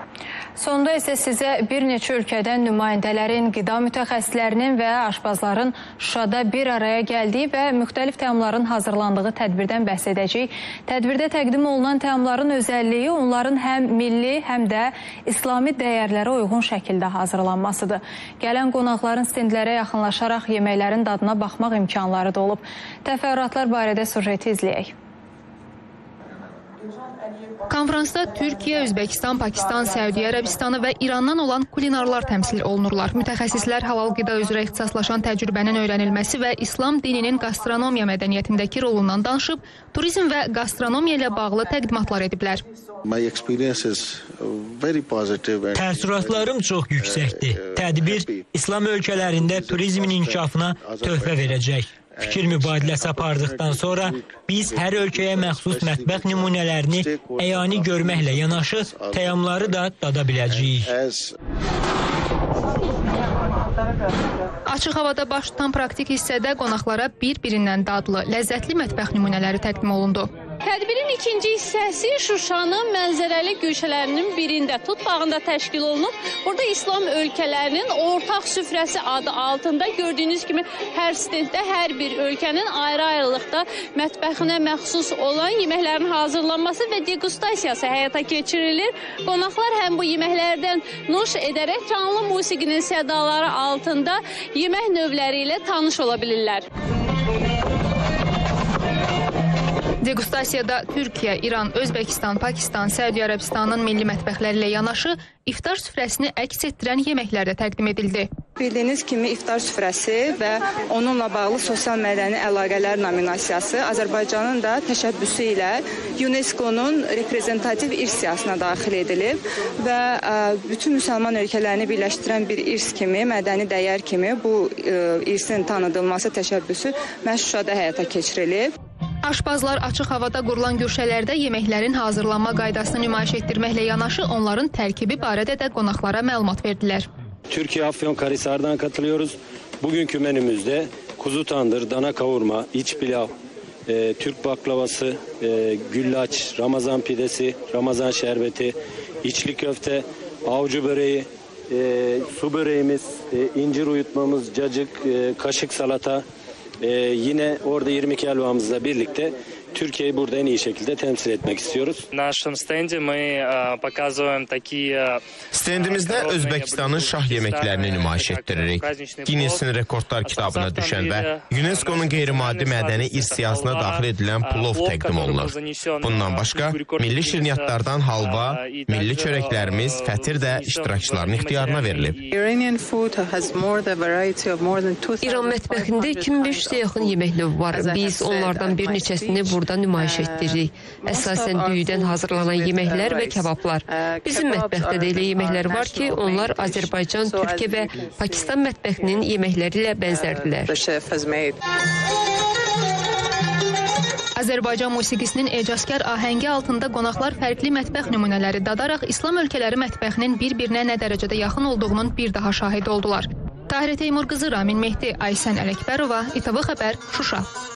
Sonda isə sizə bir neçə ölkədən nümayəndələrin, qida mütəxəssislərinin və aşpazların Şuşada bir araya gəldiyi və müxtəlif təamların hazırlandığı tədbirdən bəhs edəcəyik. Tədbirdə təqdim olunan təamların özəlliyi onların həm milli, həm də İslami dəyərlərə uyğun şəkildə hazırlanmasıdır. Gələn qonaqların stendlərə yaxınlaşaraq yeməklərin dadına baxmaq imkanları da olub. Təfərrüatlar barədə süjeti izləyək. Konferansda Türkiyə, Özbəkistan, Pakistan, Səudiyyə Ərəbistanı və İrandan olan kulinarlar təmsil olunurlar. Mütəxəssislər halal qida üzrə ixtisaslaşan təcrübənin öyrənilməsi və İslam dininin gastronomiya mədəniyyətindəki rolundan danışıb, turizm və gastronomiya ilə bağlı təqdimatlar ediblər. Təəssüratlarım çox yüksəkdir. Tədbir İslam ölkələrində turizmin inkişafına töhfə verəcək. Fikir mübadiləsi apardıqdan sonra biz hər ölkəyə məxsus mətbəx nümunələrini əyani görməklə yanaşı təamları da dada biləcəyik. Açıq havada baş tutan praktik hissədə qonaqlara bir-birindən dadlı, ləzzətli mətbəx nümunələri təqdim olundu. Tədbirin ikinci hissəsi Şuşanın mənzərəli güşələrinin birində, Tut bağında təşkil olunub. Burada İslam ölkələrinin ortaq süfrəsi adı altında gördüyünüz kimi hər stenddə hər bir ölkənin ayrı-ayrılıqda mətbəxinə məxsus olan yeməklərin hazırlanması və degustasiyası həyata keçirilir. Qonaqlar həm bu yeməklərdən nuş edərək canlı musiqinin sədaları altında yemək növləri ilə tanış ola bilirlər. Degustasiyada Türkiyə, İran, Özbəkistan, Pakistan, Səudiyyə Ərəbistanının milli mətbəxləri ilə yanaşı iftar süfrəsini əks etdirən yeməklər də təqdim edildi. Bildiyiniz kimi iftar süfrəsi və onunla bağlı sosial mədəni əlaqələr nominasiyası Azərbaycanın da təşəbbüsü ilə UNESCO-nun reprezentativ irs siyahısına daxil edilib və bütün müsəlman ölkələrini birləşdirən bir irs kimi, mədəni dəyər kimi bu irsin tanıdılması təşəbbüsü məhz Şuşada həyata keçirilib. Aşpazlar açıq havada qurulan güşələrdə yeməklərin hazırlanma qaydasını nümayiş etdirməklə yanaşı onların tərkibi barədə də qonaqlara məlumat verdilər. Türkiye Afyonkarahisar'dan katılıyoruz. Bugünkü menümüzde kuzu tandır, dana kavurma, iç pilav, Türk baklavası, güllaç, Ramazan pidesi, Ramazan şerbeti, içli köfte, avcı böreği, su böreğimiz, incir uyutmamız, cacık, kaşık salata. Yine orada 22 helvamızla birlikte Türkiye'yi burada en iyi şekilde temsil etmek istiyoruz. Stendimizdə Özbəkistanın şah yeməklərini nümayiş etdiririk. Guinness-in rekordlar kitabına düşən və UNESCO-nun qeyri-maddi mədəni irs siyahısına daxil edilən plov təqdim olunur. Bundan başqa, milli şirniyyatlardan halva, milli çörəklərimiz, fətir də iştirakçıların ixtiyarına verilib. İran mətbəxində 2500-ə yaxın yemək növü var. Biz onlardan bir neçəsini burada nümayiş etdiririk. Əsasən düyüdən hazırlanan yeməklər və kebablar. Bizim mətbəxdə də elə yeməklər var ki, onlar Azərbaycan, Türkiyə və Pakistan mətbəxinin yeməkləri ilə bənzərdirlər. Azərbaycan musiqisinin ecazkar ahəngi altında qonaqlar fərqli mətbəx nümunələri dadaraq İslam ölkələri mətbəxinin bir-birinə nə dərəcədə yaxın olduğunun bir daha şahid oldular. Tahirə Teymur qızı, Ramin Mehdi, Aysən Ələkbərova, İTV Xəbər, Şuşa.